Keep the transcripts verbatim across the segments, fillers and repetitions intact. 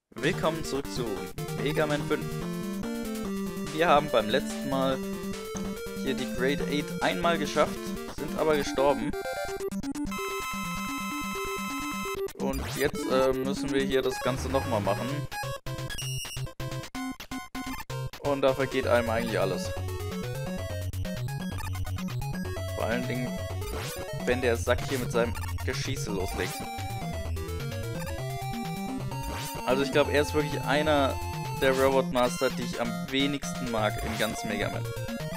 Willkommen zurück zu Mega Man fünf. Wir haben beim letzten Mal hier die Grade acht einmal geschafft, sind aber gestorben. Und jetzt äh, müssen wir hier das Ganze nochmal machen. Und da vergeht einem eigentlich alles. Vor allen Dingen, wenn der Sack hier mit seinem Geschieße loslegt. Also ich glaube, er ist wirklich einer der Robot Master, die ich am wenigsten mag in ganz Mega Man.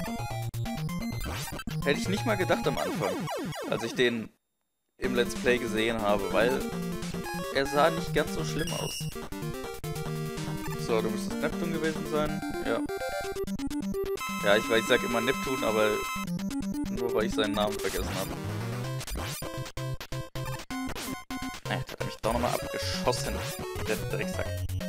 Hätte ich nicht mal gedacht am Anfang, als ich den im Let's Play gesehen habe, weil er sah nicht ganz so schlimm aus. So, du müsstest Neptun gewesen sein. Ja. Ja, ich weiß, ich sag immer Neptun, aber nur weil ich seinen Namen vergessen habe. Äh, jetzt hat er mich doch nochmal abgeschossen. Der Drecksack.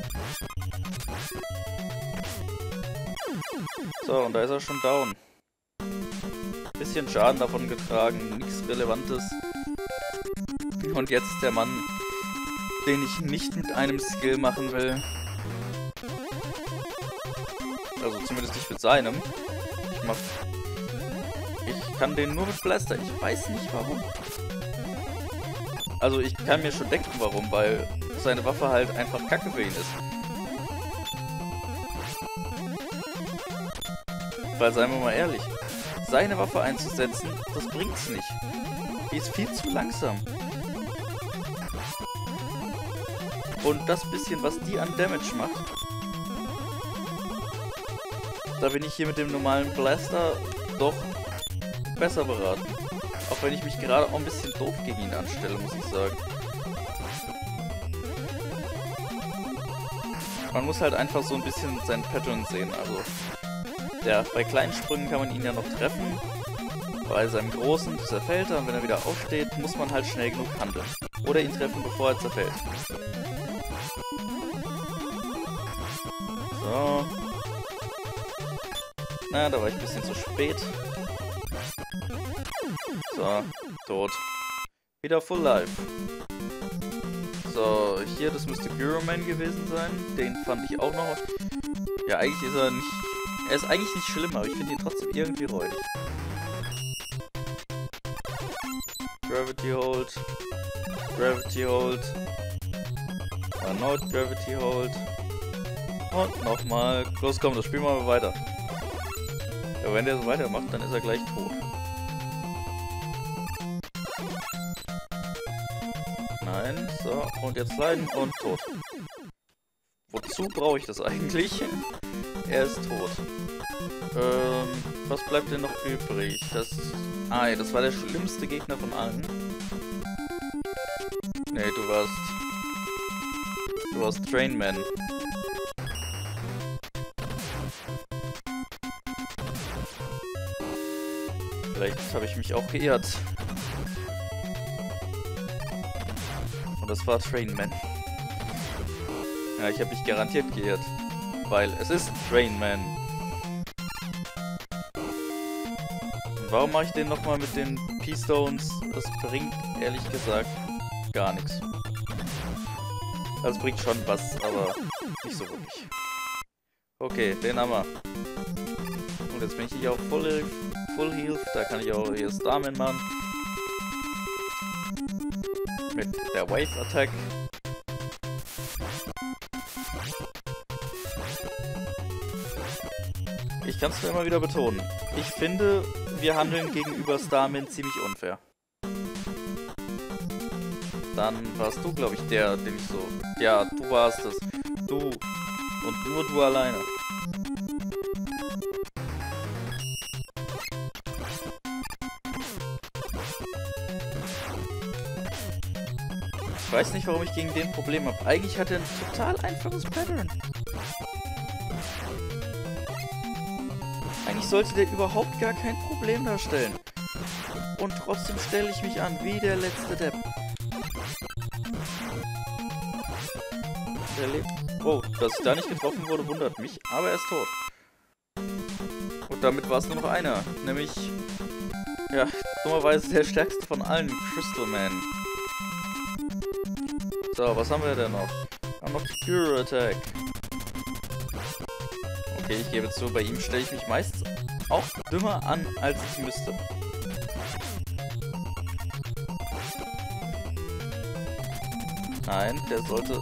So, und da ist er schon down. Bisschen Schaden davon getragen, nichts Relevantes. Und jetzt ist der Mann, den ich nicht mit einem Skill machen will. Also zumindest nicht mit seinem. Ich mach... Ich kann den nur mit Blaster. Ich weiß nicht warum. Also ich kann mir schon denken warum, weil seine Waffe halt einfach kacke für ihn ist. Weil, seien wir mal ehrlich, seine Waffe einzusetzen, das bringt's nicht. Die ist viel zu langsam. Und das bisschen, was die an Damage macht, da bin ich hier mit dem normalen Blaster doch besser beraten. Auch wenn ich mich gerade auch ein bisschen doof gegen ihn anstelle, muss ich sagen. Man muss halt einfach so ein bisschen sein Pattern sehen. Also, ja, bei kleinen Sprüngen kann man ihn ja noch treffen. Bei seinem großen zerfällt er und wenn er wieder aufsteht, muss man halt schnell genug handeln. Oder ihn treffen, bevor er zerfällt. So. Na, da war ich ein bisschen zu spät. So, tot. Wieder full life. So, hier, das müsste Gyroman gewesen sein. Den fand ich auch noch. Ja, eigentlich ist er nicht... Er ist eigentlich nicht schlimm, aber ich finde ihn trotzdem irgendwie räudig. Gravity Hold. Gravity Hold. Erneut Gravity Hold. Und nochmal. Los, komm, das spielen wir mal weiter. Ja, wenn der so weitermacht, dann ist er gleich tot. Nein, so, und jetzt leiden und tot. Wozu brauche ich das eigentlich? Er ist tot. Ähm, was bleibt denn noch übrig? Das... Ah, ja, das war der schlimmste Gegner von allen. Nee, du warst... Du warst Trainman. Vielleicht habe ich mich auch geirrt. Und das war Trainman. Ja, ich habe mich garantiert geirrt. Weil es ist Trainman. Und warum mache ich den nochmal mit den P-Stones? Das bringt, ehrlich gesagt, gar nichts. Also es bringt schon was, aber nicht so wirklich. Okay, den haben wir. Und jetzt bin ich hier auf Full, Full Health. Da kann ich auch hier Starman machen. Mit der Wave Attack. Ich kann es nur immer wieder betonen. Ich finde, wir handeln gegenüber Starman ziemlich unfair. Dann warst du, glaube ich, der, den ich so... Ja, du warst es. Du. Und nur du alleine. Ich weiß nicht, warum ich gegen den Problem habe. Eigentlich hat er ein total einfaches Pattern. Eigentlich sollte der überhaupt gar kein Problem darstellen. Und trotzdem stelle ich mich an wie der letzte Depp. Der lebt. Oh, dass ich da nicht getroffen wurde, wundert mich. Aber er ist tot. Und damit war es nur noch einer. Nämlich, ja, dummerweise der stärkste von allen, Crystal Man. So, was haben wir denn noch? Auch noch die Gyro Attack. Okay, ich gebe zu, bei ihm stelle ich mich meistens auch dümmer an, als ich müsste. Nein, der sollte...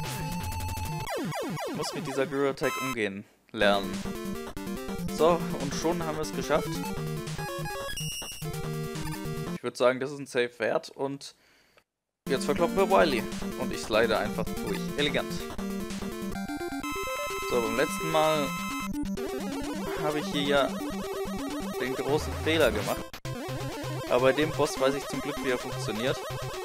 Ich muss mit dieser Gyro Attack umgehen lernen. So, und schon haben wir es geschafft. Ich würde sagen, das ist ein Safe Wert und jetzt verkloppen wir Wily. Und ich slide einfach durch. Elegant. So, beim letzten Mal habe ich hier ja den großen Fehler gemacht. Aber bei dem Boss weiß ich zum Glück, wie er funktioniert.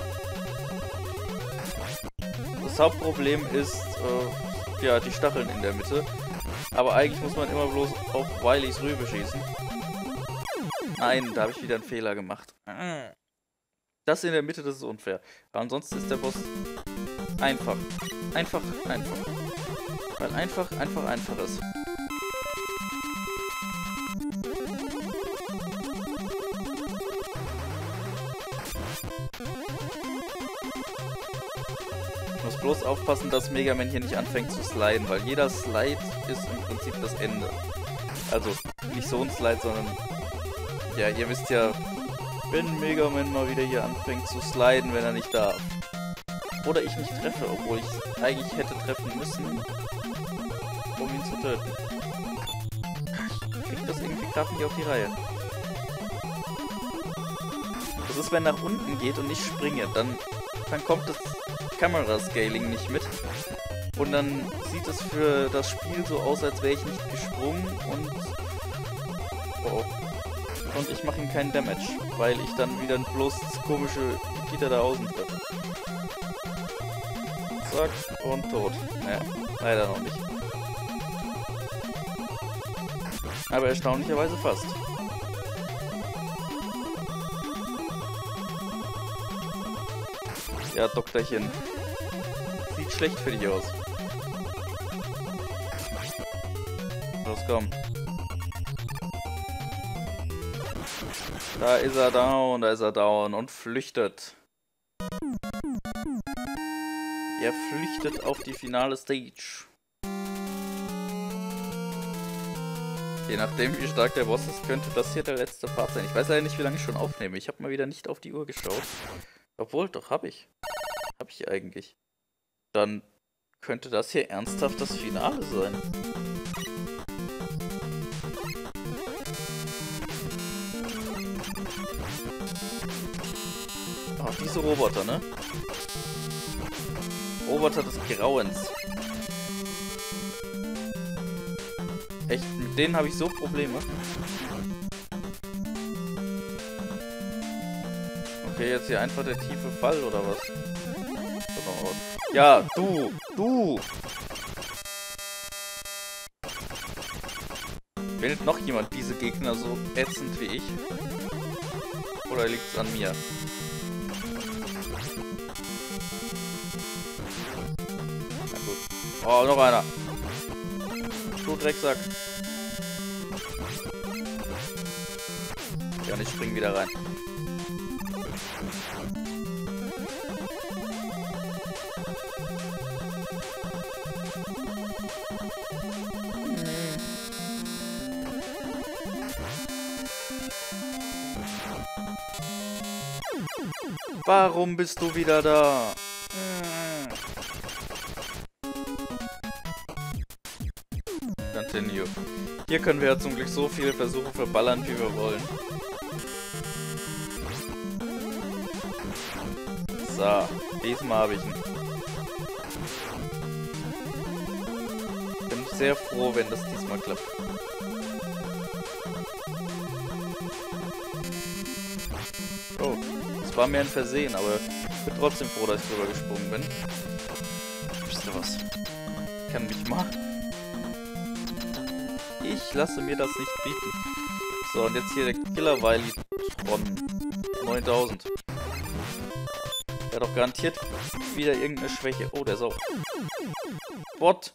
Das Hauptproblem ist, äh, ja, die Stacheln in der Mitte. Aber eigentlich muss man immer bloß auf Wilys Rübe schießen. Nein, da habe ich wieder einen Fehler gemacht. Das in der Mitte, das ist unfair. Aber ansonsten ist der Boss einfach. Einfach, einfach. Weil einfach, einfach, einfach ist. Ich muss bloß aufpassen, dass Mega Man hier nicht anfängt zu sliden, weil jeder Slide ist im Prinzip das Ende. Also nicht so ein Slide, sondern ja, ihr wisst ja, wenn Mega Man mal wieder hier anfängt zu sliden, wenn er nicht darf. Oder ich nicht treffe, obwohl ich eigentlich hätte treffen müssen, um ihn zu töten. Ich krieg das irgendwie gerade nicht auf die Reihe. Das ist, wenn er nach unten geht und ich springe, dann, dann kommt das Kamerascaling nicht mit. Und dann sieht es für das Spiel so aus, als wäre ich nicht gesprungen und... Oh. Und ich mache ihm keinen Damage, weil ich dann wieder bloß das komische Peter da außen treffe. Zack, und tot. Naja, leider noch nicht. Aber erstaunlicherweise fast. Ja, Doktorchen. Sieht schlecht für dich aus. Los, komm. Da ist er down, da ist er down und flüchtet. Er flüchtet auf die finale Stage. Je nachdem, wie stark der Boss ist, könnte das hier der letzte Part sein. Ich weiß leider nicht, wie lange ich schon aufnehme. Ich habe mal wieder nicht auf die Uhr geschaut. Obwohl, doch, habe ich. Habe ich eigentlich. Dann könnte das hier ernsthaft das Finale sein. Oh, diese Roboter, ne? Roboter des Grauens. Echt, mit denen habe ich so Probleme. Okay, jetzt hier einfach der tiefe Fall, oder was? Ja, du! Du! Wählt noch jemand diese Gegner so ätzend wie ich? Oder liegt es an mir? Na gut. Oh, noch einer! Du Drecksack! Ja, und ich spring wieder rein. Warum bist du wieder da? Continue. Hier können wir ja zum Glück so viele Versuche verballern, wie wir wollen. So, diesmal habe ich ihn. Bin sehr froh, wenn das diesmal klappt. Oh. Das war mir ein Versehen, aber ich bin trotzdem froh, dass ich drüber gesprungen bin. Wisst ihr was? Ich kann mich mal. Ich lasse mir das nicht bieten. So, und jetzt hier der Killer Wily von neuntausend. Der hat doch garantiert wieder irgendeine Schwäche. Oh, der Sau. What?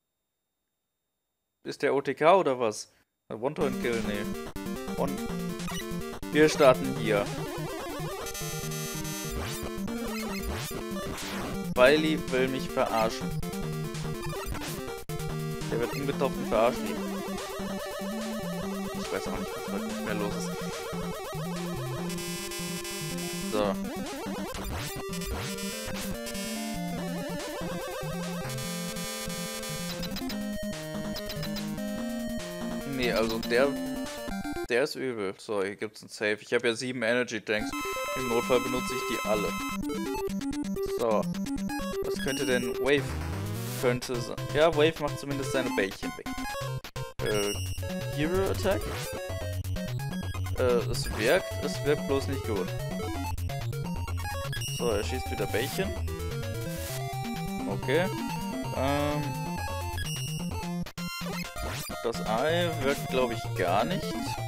Ist der O T K oder was? One-Time-Kill? Nee. Und wir starten hier. Wily will mich verarschen. Der wird unbetroffen verarschen. Ich weiß aber nicht, was heute nicht mehr los ist. So. Nee, also der... Der ist übel. So, hier gibt's ein Save. Ich habe ja sieben Energy Tanks. Im Notfall benutze ich die alle. So. Was könnte denn Wave? Könnte sein. Ja, Wave macht zumindest seine Bällchen weg. Äh, Hero Attack? Äh, es wirkt. Es wirkt bloß nicht gut. So, er schießt wieder Bällchen. Okay. Ähm... Das Ei wirkt, glaube ich, gar nicht.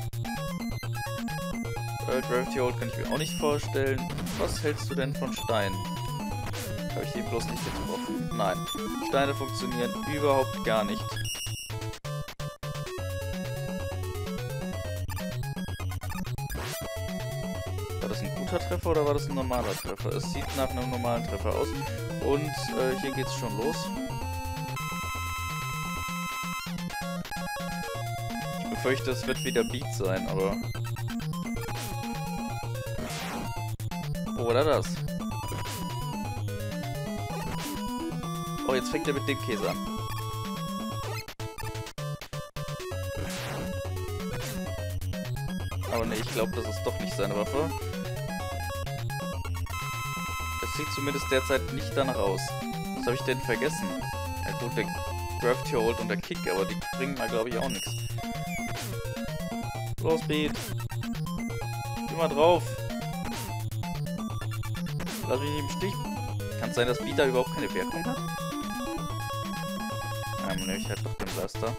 Äh, Gravity Hold kann ich mir auch nicht vorstellen. Was hältst du denn von Steinen? Habe ich den bloß nicht getroffen? Nein. Steine funktionieren überhaupt gar nicht. War das ein guter Treffer oder war das ein normaler Treffer? Es sieht nach einem normalen Treffer aus. Und äh, hier geht's schon los. Ich befürchte, es wird wieder Beat sein, aber... Oder das. Oh, jetzt fängt er mit dem Käse an. Aber ne, ich glaube, das ist doch nicht seine Waffe. Es sieht zumindest derzeit nicht danach aus. Was habe ich denn vergessen? Ja gut, der Gravity Hold und der Kick, aber die bringen mal, glaube ich, auch nichts. Los, Beat. Geh mal drauf. Lass mich nicht im Stich. Kann es sein, dass Beat da überhaupt keine Wirkung hat? Ja, nehme ich halt doch den Blaster.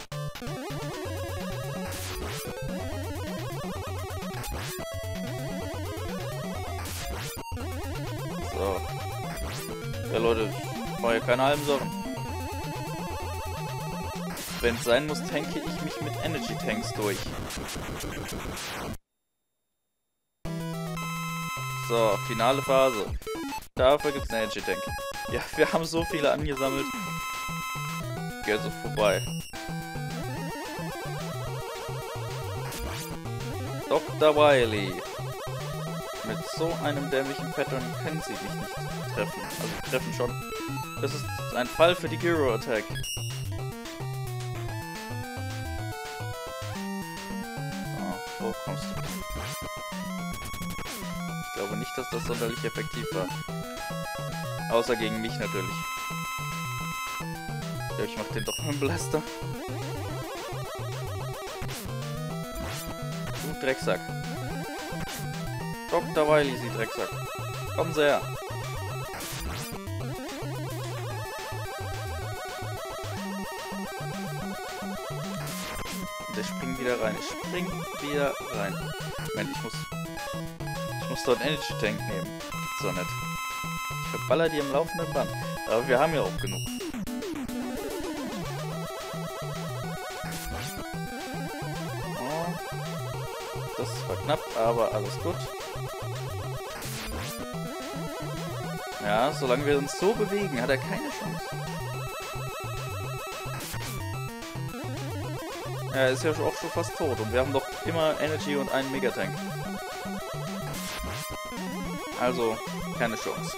So. Ja, Leute, ich mache ja keine halben Sachen. Wenn es sein muss, tanke ich mich mit Energy Tanks durch. So, finale Phase. Dafür gibt es eine Energy Tank. Ja, wir haben so viele angesammelt. Geht so vorbei. Doktor Wily. Mit so einem dämlichen Pattern können sie mich nicht treffen. Also treffen schon. Das ist ein Fall für die Gyro Attack. Oh, wo kommst du? Ich glaube nicht, dass das sonderlich effektiv war. Außer gegen mich natürlich. Ja, ich mach den doch mit dem Blaster. Du Drecksack. Doktor Wily, sie Drecksack. Kommen Sie her. Der springt wieder rein. Ich spring wieder rein. Moment, ich muss... Ich muss dort einen Energy Tank nehmen. Gibt's doch nicht. Ich verballer die am laufenden Band. Aber wir haben ja auch genug. Oh. Das war knapp, aber alles gut. Ja, solange wir uns so bewegen, hat er keine Chance. Er ist ja auch schon fast tot und wir haben doch immer Energy und einen Megatank. Also, keine Chance.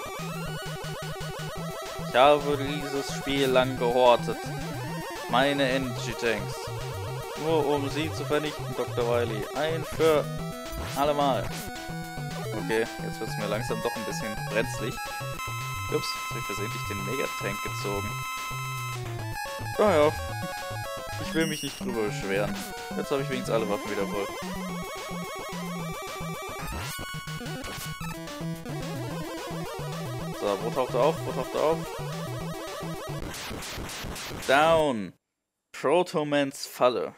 Ich habe dieses Spiel lang gehortet. Meine Energy Tanks. Nur um sie zu vernichten, Doktor Wily. Ein für alle Mal. Okay, jetzt wird es mir langsam doch ein bisschen brenzlig. Ups, jetzt habe ich versehentlich den Megatank gezogen. Naja, ich will mich nicht drüber beschweren. Jetzt habe ich wenigstens alle Waffen wieder voll. So, wo taucht er auf? Wo taucht er auf? Down! Protomans Falle.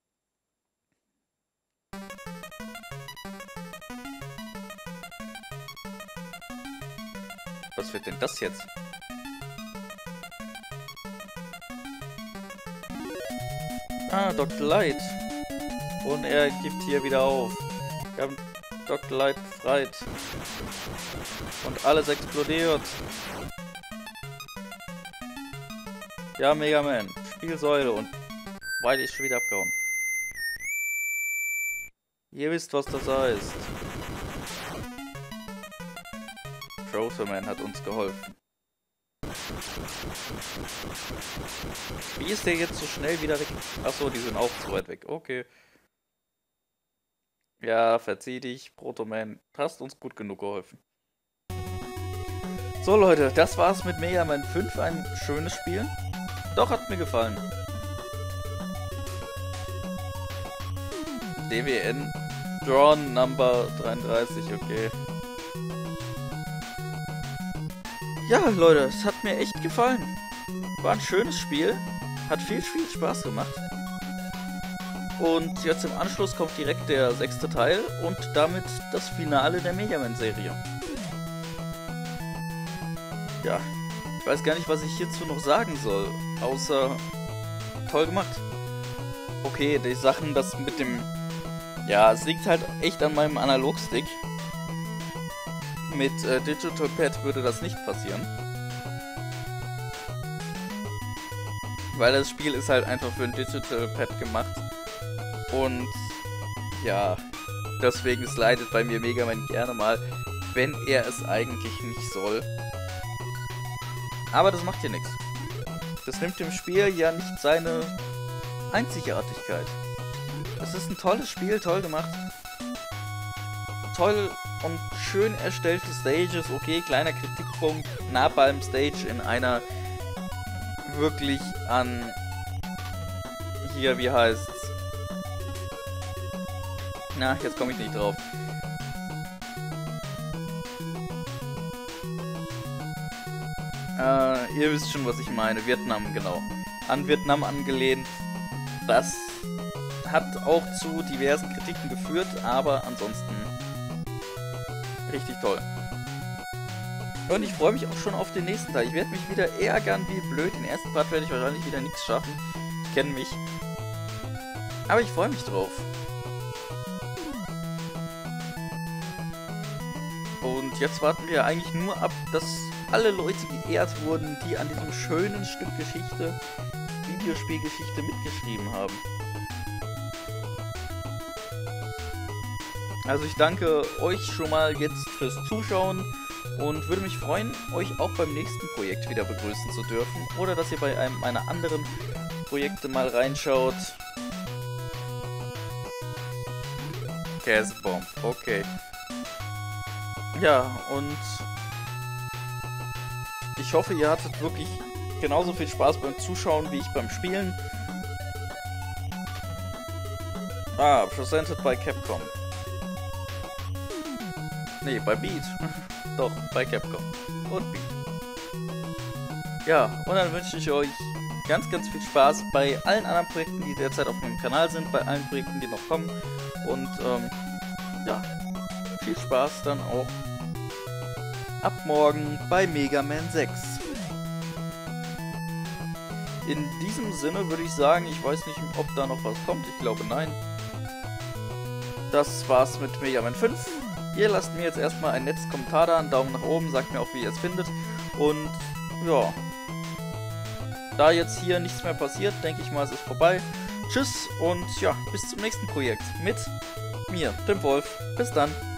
Was wird denn das jetzt? Ah, Doktor Light. Und er gibt hier wieder auf. Wir haben Doktor Light befreit. Und alles explodiert. Ja, Mega Man. Spielsäule und weil ich schon wieder abgehauen. Ihr wisst, was das heißt. Crowtherman hat uns geholfen. Wie ist der jetzt so schnell wieder weg? Achso, die sind auch zu weit weg. Okay. Ja, verzieh dich, Protoman. Hast uns gut genug geholfen. So Leute, das war's mit Mega Man fünf. Ein schönes Spiel. Doch, hat mir gefallen. D W N Drawn Number dreiunddreißig, okay. Ja, Leute, es hat mir echt gefallen. War ein schönes Spiel. Hat viel, viel Spaß gemacht. Und jetzt im Anschluss kommt direkt der sechste Teil und damit das Finale der Mega Man-Serie. Ja, ich weiß gar nicht, was ich hierzu noch sagen soll, außer toll gemacht. Okay, die Sachen, das mit dem... Ja, es liegt halt echt an meinem Analogstick. Mit äh, Digital Pad würde das nicht passieren. Weil das Spiel ist halt einfach für ein Digital Pad gemacht. Und ja, deswegen slidet bei mir Mega Man gerne mal, wenn er es eigentlich nicht soll. Aber das macht hier nichts. Das nimmt dem Spiel ja nicht seine Einzigartigkeit. Es ist ein tolles Spiel, toll gemacht. Toll und schön erstellte Stages. Okay, kleiner Kritikpunkt. Napalm Stage in einer wirklich an... Hier, wie heißt's? Na, jetzt komme ich nicht drauf. Äh, ihr wisst schon, was ich meine. Vietnam, genau. An Vietnam angelehnt. Das hat auch zu diversen Kritiken geführt, aber ansonsten richtig toll. Und ich freue mich auch schon auf den nächsten Teil. Ich werde mich wieder ärgern wie blöd. Den ersten Part werde ich wahrscheinlich wieder nichts schaffen. Ich kenne mich. Aber ich freue mich drauf. Und jetzt warten wir eigentlich nur ab, dass alle Leute geehrt wurden, die an diesem schönen Stück Geschichte, Videospielgeschichte mitgeschrieben haben. Also ich danke euch schon mal jetzt fürs Zuschauen und würde mich freuen, euch auch beim nächsten Projekt wieder begrüßen zu dürfen. Oder dass ihr bei einem meiner anderen Projekte mal reinschaut. Gasbomb, okay. Ja, und ich hoffe, ihr hattet wirklich genauso viel Spaß beim Zuschauen wie ich beim Spielen. Ah, presented by Capcom. Nee, bei Beat. Doch, bei Capcom. Und Beat. Ja, und dann wünsche ich euch ganz, ganz viel Spaß bei allen anderen Projekten, die derzeit auf meinem Kanal sind, bei allen Projekten, die noch kommen. Und, ähm, ja, viel Spaß dann auch ab morgen bei Mega Man sechs. In diesem Sinne würde ich sagen, ich weiß nicht, ob da noch was kommt. Ich glaube, nein. Das war's mit Mega Man fünf. Ihr lasst mir jetzt erstmal einen nettes Kommentar da, einen Daumen nach oben, sagt mir auch, wie ihr es findet. Und ja, da jetzt hier nichts mehr passiert, denke ich mal, es ist vorbei. Tschüss und ja, bis zum nächsten Projekt mit mir, Tim Wolf. Bis dann.